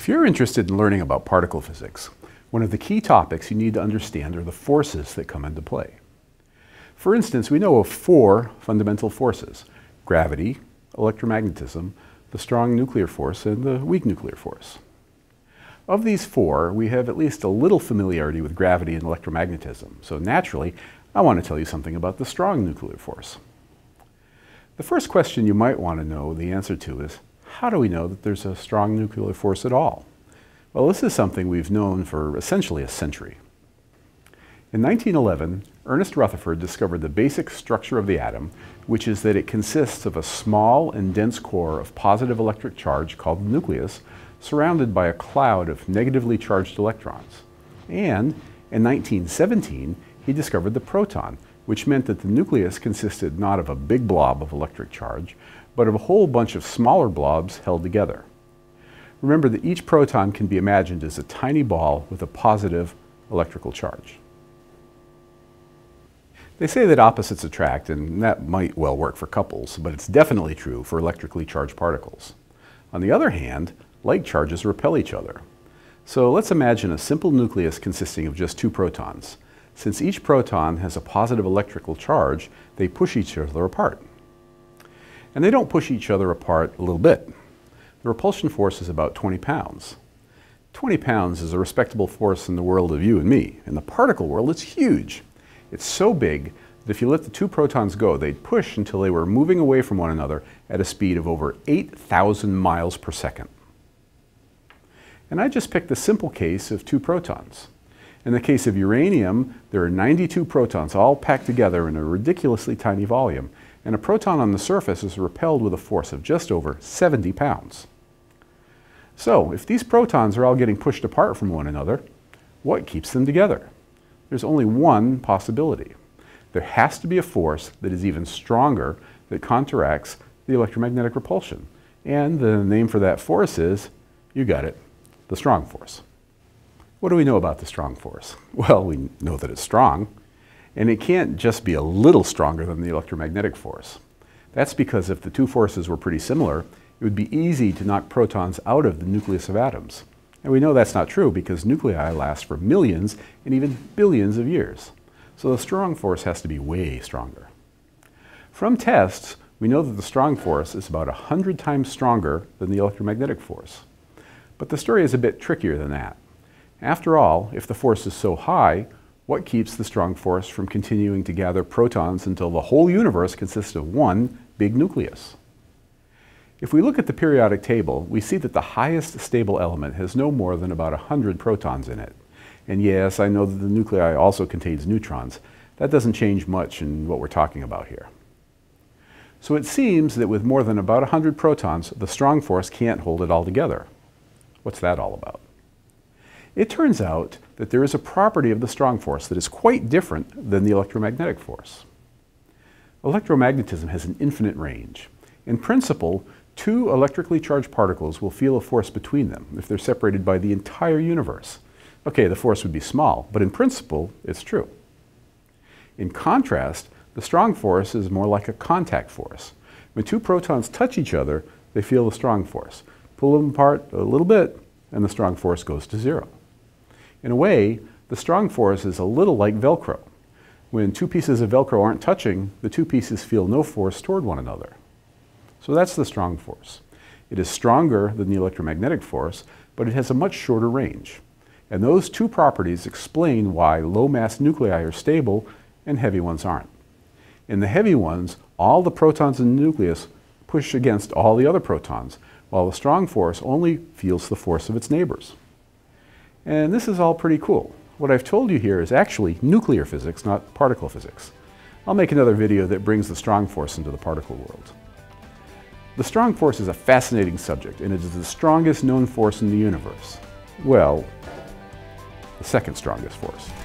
If you're interested in learning about particle physics, one of the key topics you need to understand are the forces that come into play. For instance, we know of 4 fundamental forces: gravity, electromagnetism, the strong nuclear force, and the weak nuclear force. Of these 4, we have at least a little familiarity with gravity and electromagnetism, so naturally, I want to tell you something about the strong nuclear force. The first question you might want to know the answer to is, how do we know that there's a strong nuclear force at all? Well, this is something we've known for essentially a century. In 1911, Ernest Rutherford discovered the basic structure of the atom, which is that it consists of a small and dense core of positive electric charge called the nucleus, surrounded by a cloud of negatively charged electrons. And in 1917, he discovered the proton, which meant that the nucleus consisted not of a big blob of electric charge, but of a whole bunch of smaller blobs held together. Remember that each proton can be imagined as a tiny ball with a positive electrical charge. They say that opposites attract, and that might well work for couples, but it's definitely true for electrically charged particles. On the other hand, like charges repel each other. So let's imagine a simple nucleus consisting of just 2 protons. Since each proton has a positive electrical charge, they push each other apart. And they don't push each other apart a little bit. The repulsion force is about 20 pounds. 20 pounds is a respectable force in the world of you and me. In the particle world, it's huge. It's so big that if you let the 2 protons go, they'd push until they were moving away from one another at a speed of over 8,000 miles per second. And I just picked the simple case of 2 protons. In the case of uranium, there are 92 protons all packed together in a ridiculously tiny volume, and a proton on the surface is repelled with a force of just over 70 pounds. So, if these protons are all getting pushed apart from one another, what keeps them together? There's only one possibility. There has to be a force that is even stronger that counteracts the electromagnetic repulsion. And the name for that force is, you got it, the strong force. What do we know about the strong force? Well, we know that it's strong, and it can't just be a little stronger than the electromagnetic force. That's because if the 2 forces were pretty similar, it would be easy to knock protons out of the nucleus of atoms. And we know that's not true because nuclei last for millions and even billions of years. So the strong force has to be way stronger. From tests, we know that the strong force is about 100 times stronger than the electromagnetic force. But the story is a bit trickier than that. After all, if the force is so high, what keeps the strong force from continuing to gather protons until the whole universe consists of one big nucleus? If we look at the periodic table, we see that the highest stable element has no more than about 100 protons in it. And yes, I know that the nuclei also contains neutrons. That doesn't change much in what we're talking about here. So it seems that with more than about 100 protons, the strong force can't hold it all together. What's that all about? It turns out that there is a property of the strong force that is quite different than the electromagnetic force. Electromagnetism has an infinite range. In principle, 2 electrically charged particles will feel a force between them if they're separated by the entire universe. Okay, the force would be small, but in principle, it's true. In contrast, the strong force is more like a contact force. When 2 protons touch each other, they feel the strong force. Pull them apart a little bit, and the strong force goes to 0. In a way, the strong force is a little like Velcro. When 2 pieces of Velcro aren't touching, the 2 pieces feel no force toward one another. So that's the strong force. It is stronger than the electromagnetic force, but it has a much shorter range. And those 2 properties explain why low-mass nuclei are stable and heavy ones aren't. In the heavy ones, all the protons in the nucleus push against all the other protons, while the strong force only feels the force of its neighbors. And this is all pretty cool. What I've told you here is actually nuclear physics, not particle physics. I'll make another video that brings the strong force into the particle world. The strong force is a fascinating subject, and it is the strongest known force in the universe. Well, the second strongest force.